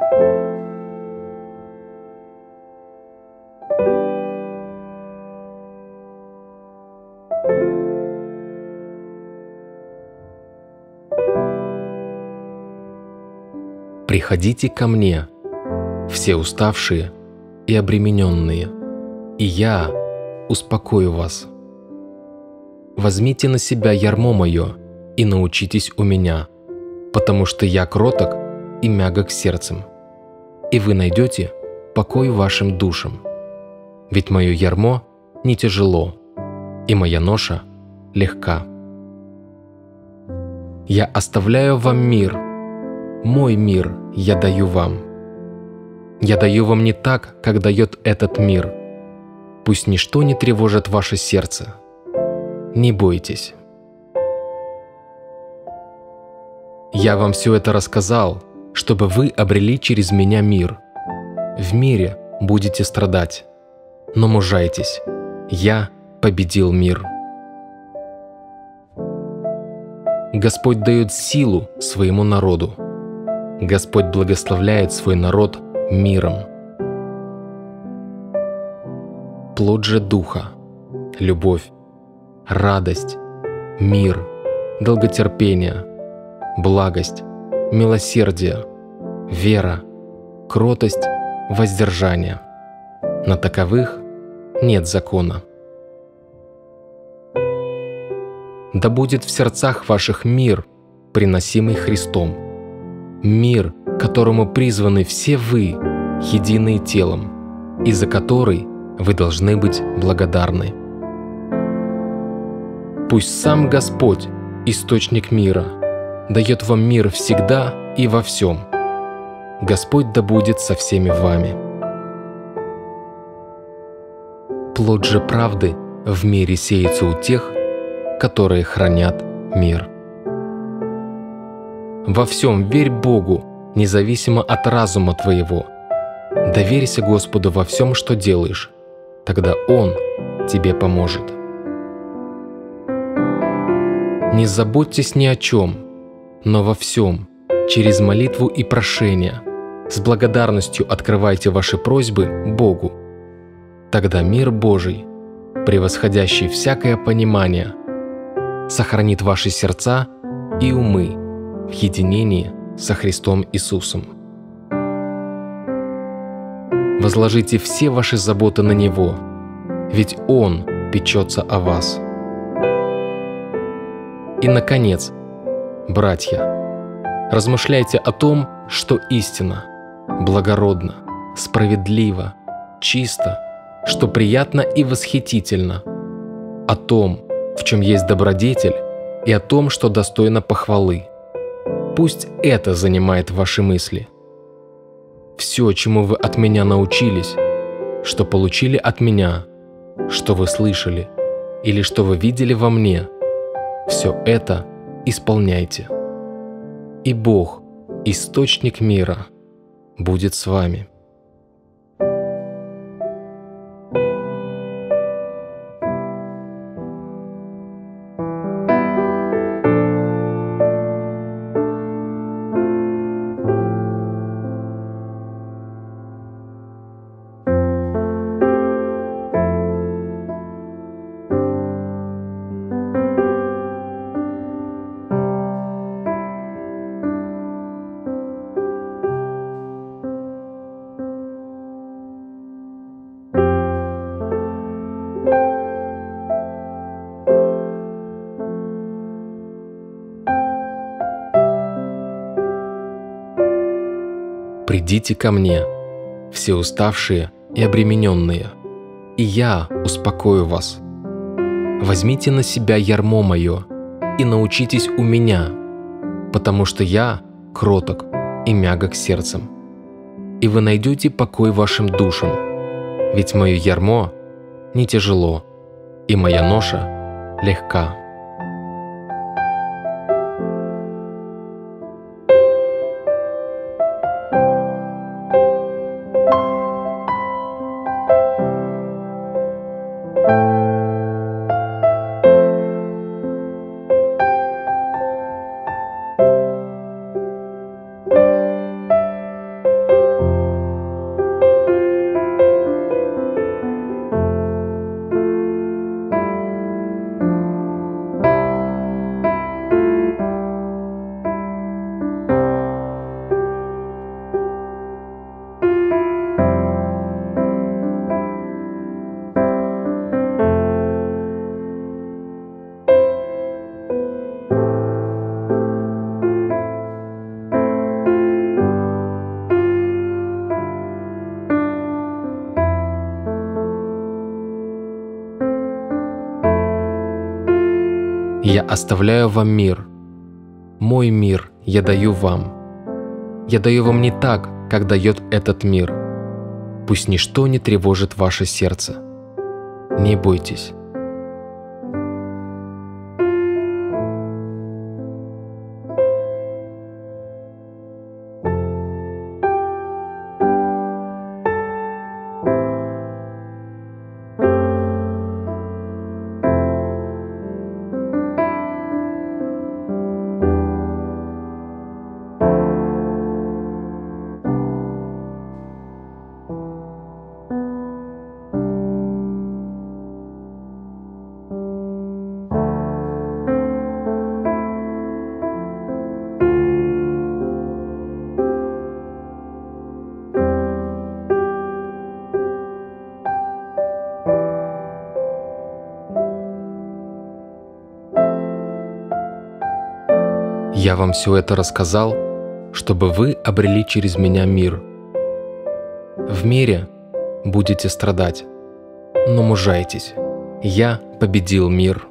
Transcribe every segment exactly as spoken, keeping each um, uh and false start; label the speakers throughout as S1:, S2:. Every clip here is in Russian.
S1: Приходите ко мне, все уставшие и обремененные, и я успокою вас. Возьмите на себя ярмо мое и научитесь у меня, потому что я кроток и мягок сердцем, и вы найдете покой вашим душам. Ведь мое ярмо не тяжело, и моя ноша легка. Я оставляю вам мир, мой мир я даю вам. Я даю вам не так, как дает этот мир. Пусть ничто не тревожит ваше сердце. Не бойтесь. Я вам все это рассказал, чтобы вы обрели через меня мир. В мире будете страдать, но мужайтесь. Я победил мир. Господь дает силу своему народу. Господь благословляет свой народ миром. Плод же Духа – любовь, радость, мир, долготерпение, благость, милосердие, вера, кротость, воздержание. На таковых нет закона. Да будет в сердцах ваших мир, приносимый Христом, мир, которому призваны все вы, единые телом, и за который вы должны быть благодарны. Пусть сам Господь, источник мира, дает вам мир всегда и во всем. Господь да будет со всеми вами. Плод же правды в мире сеется у тех, которые хранят мир. Во всем верь Богу, независимо от разума твоего. Доверься Господу во всем, что делаешь, тогда Он тебе поможет. Не заботьтесь ни о чем, но во всем, через молитву и прошение, с благодарностью открывайте ваши просьбы Богу. Тогда мир Божий, превосходящий всякое понимание, сохранит ваши сердца и умы в единении со Христом Иисусом. Возложите все ваши заботы на Него, ведь Он печется о вас. И, наконец, братья, размышляйте о том, что истинно, благородно, справедливо, чисто, что приятно и восхитительно, о том, в чем есть добродетель, и о том, что достойно похвалы. Пусть это занимает ваши мысли. Все, чему вы от меня научились, что получили от меня, что вы слышали или что вы видели во мне, все это исполняйте. И Бог, источник мира, будет с вами. «Придите ко мне, все уставшие и обремененные, и я успокою вас. Возьмите на себя ярмо мое и научитесь у меня, потому что я кроток и мягок сердцем, и вы найдете покой вашим душам, ведь мое ярмо не тяжело, и моя ноша легка». оставляю вам мир. Мой мир я даю вам. Я даю вам не так, как дает этот мир. Пусть ничто не тревожит ваше сердце. Не бойтесь. Я вам все это рассказал, чтобы вы обрели через меня мир. В мире будете страдать, но мужайтесь. Я победил мир.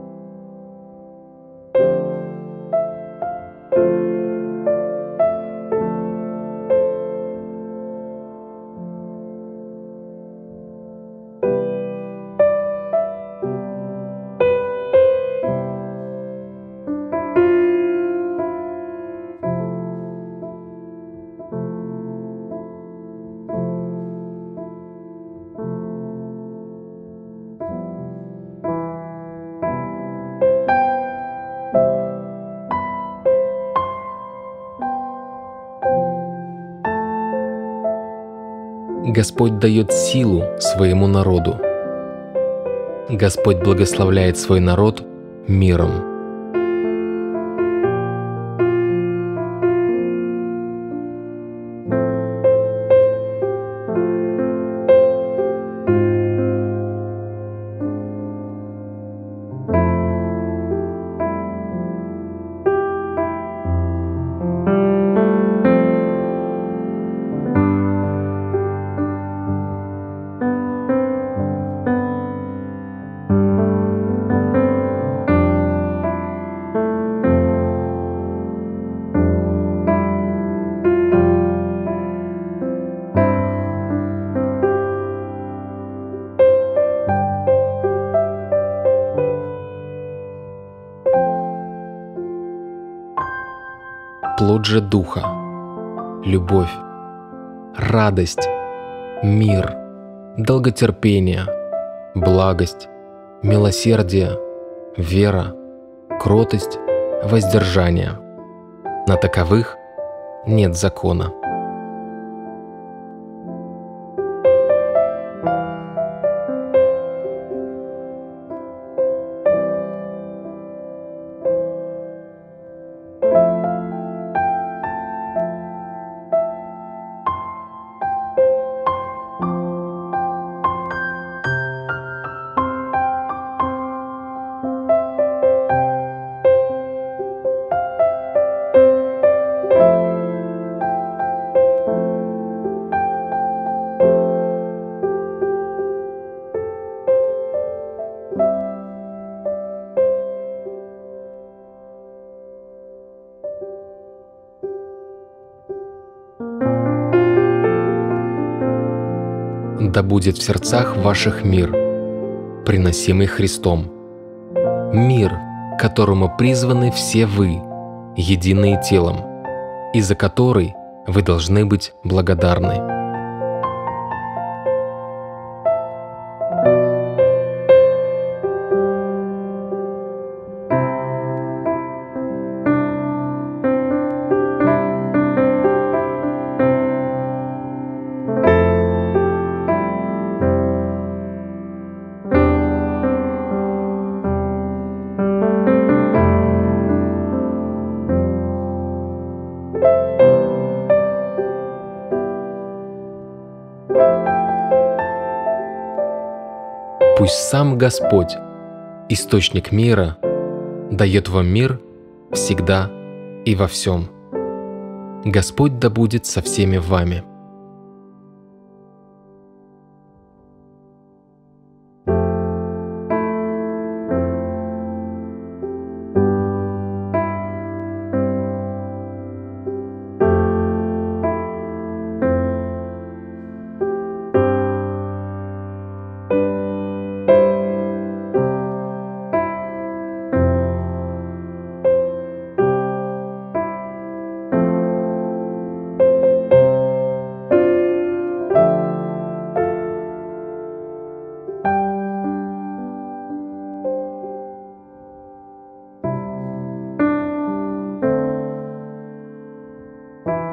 S1: Господь дает силу своему народу. Господь благословляет свой народ миром. Плод же Духа – любовь, радость, мир, долготерпение, благость, милосердие, вера, кротость, воздержание. На таковых нет закона. Да будет в сердцах ваших мир, приносимый Христом. Мир, к которому призваны все вы, единые телом, и за который вы должны быть благодарны. Пусть сам Господь, источник мира, дает вам мир всегда и во всем. Господь да будет со всеми вами.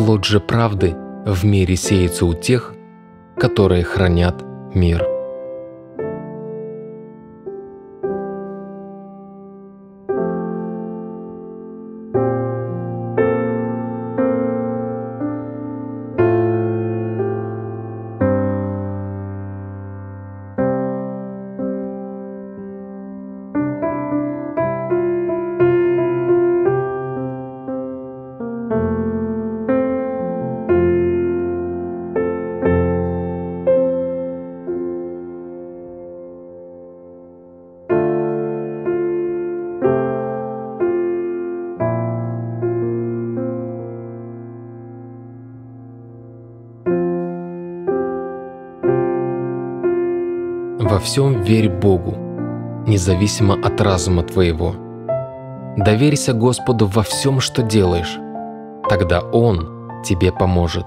S1: Плод же правды в мире сеется у тех, которые хранят мир. Во всем верь Богу, независимо от разума твоего. Доверься Господу во всем, что делаешь, тогда Он тебе поможет.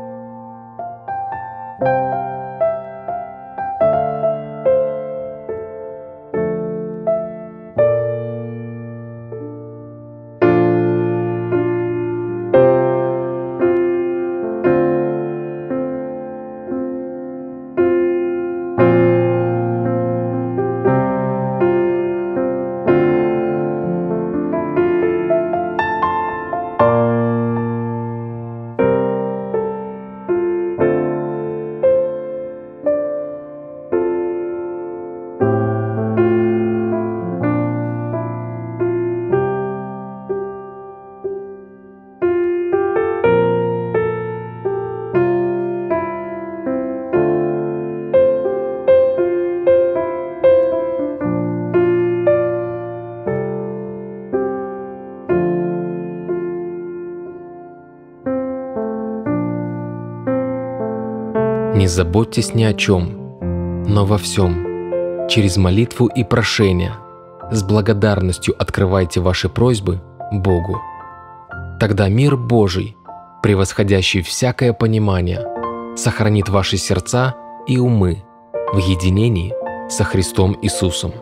S1: Не заботьтесь ни о чем, но во всем, через молитву и прошение, с благодарностью открывайте ваши просьбы Богу. Тогда мир Божий, превосходящий всякое понимание, сохранит ваши сердца и умы в единении со Христом Иисусом.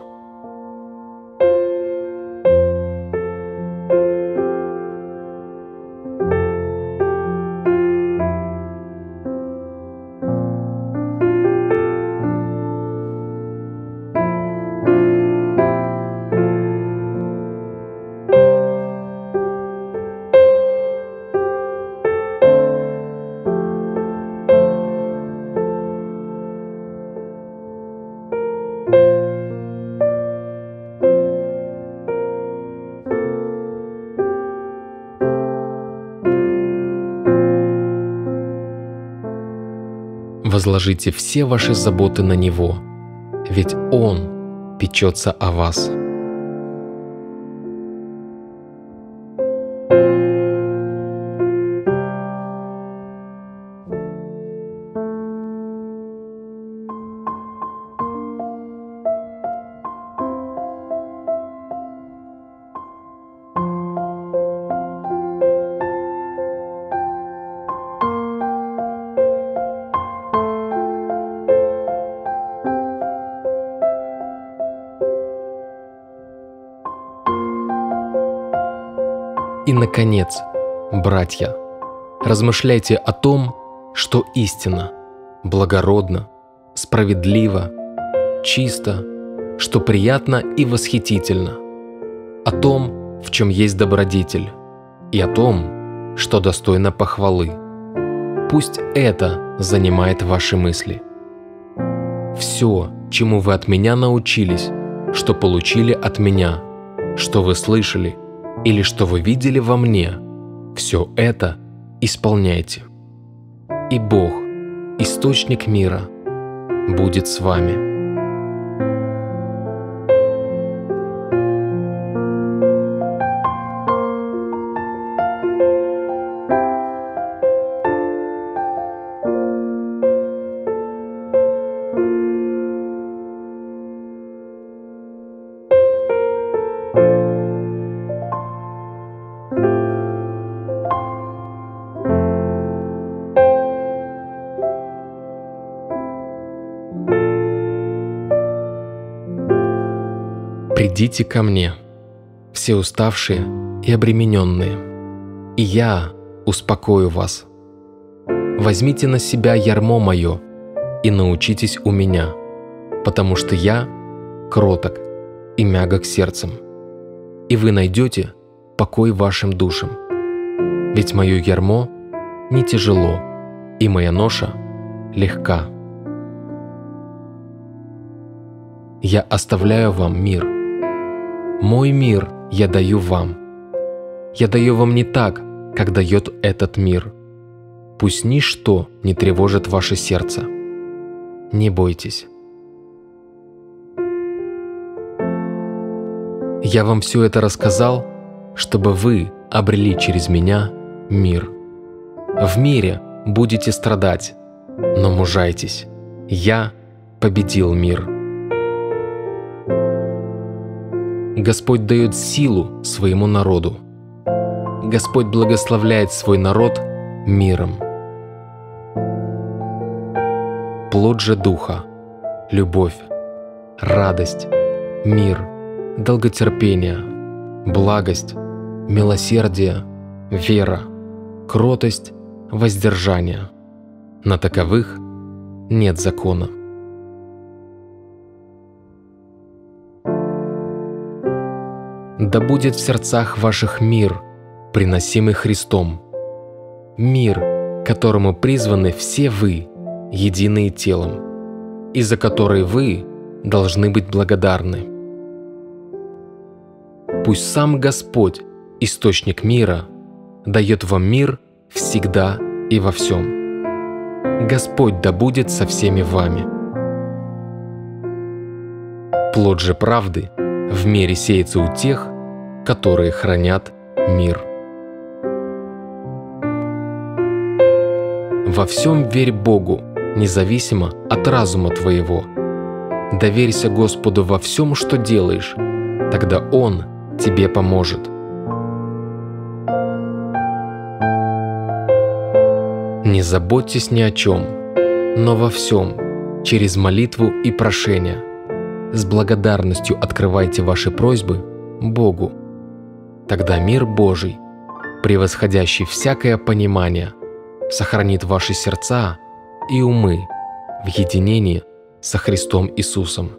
S1: Возложите все ваши заботы на Него, ведь Он печется о вас. И, наконец, братья, размышляйте о том, что истинно, благородно, справедливо, чисто, что приятно и восхитительно, о том, в чем есть добродетель, и о том, что достойно похвалы. Пусть это занимает ваши мысли. Все, чему вы от меня научились, что получили от меня, что вы слышали, или что вы видели во мне, все это исполняйте. И Бог, источник мира, будет с вами. «Придите ко мне, все уставшие и обремененные, и я успокою вас. Возьмите на себя ярмо мое и научитесь у меня, потому что я кроток и мягок сердцем, и вы найдете покой вашим душам. Ведь мое ярмо не тяжело, и моя ноша легка. Я оставляю вам мир. Мой мир я даю вам. Я даю вам не так, как дает этот мир. Пусть ничто не тревожит ваше сердце. Не бойтесь. Я вам все это рассказал, чтобы вы обрели через меня мир. В мире будете страдать, но мужайтесь. Я победил мир. Господь дает силу своему народу. Господь благословляет свой народ миром. Плод же Духа – любовь, радость, мир, долготерпение, благость, милосердие, вера, кротость, воздержание. На таковых нет закона. Да будет в сердцах ваших мир, приносимый Христом. Мир, которому призваны все вы, единые телом, и за который вы должны быть благодарны. Пусть сам Господь, источник мира, дает вам мир всегда и во всем. Господь да будет со всеми вами. Плод же правды в мире сеется у тех, которые хранят мир. Во всем верь Богу, независимо от разума твоего. Доверься Господу во всем, что делаешь, тогда Он тебе поможет. Не заботьтесь ни о чем, но во всем, через молитву и прошение, с благодарностью открывайте ваши просьбы Богу. Тогда мир Божий, превосходящий всякое понимание, сохранит ваши сердца и умы в единении со Христом Иисусом.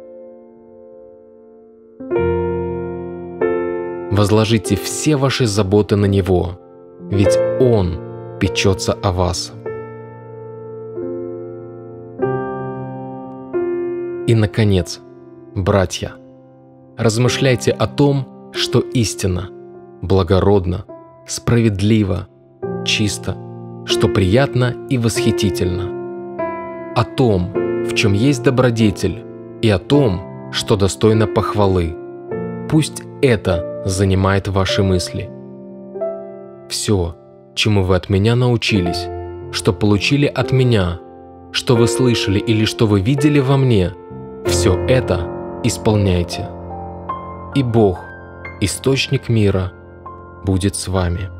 S1: Возложите все ваши заботы на Него, ведь Он печется о вас. И, наконец, братья, размышляйте о том, что истинно, благородно, справедливо, чисто, что приятно и восхитительно, о том, в чем есть добродетель, и о том, что достойно похвалы. Пусть это занимает ваши мысли. Все, чему вы от меня научились, что получили от меня, что вы слышали или что вы видели во мне, все это исполняйте. И Бог, источник мира, будет с вами.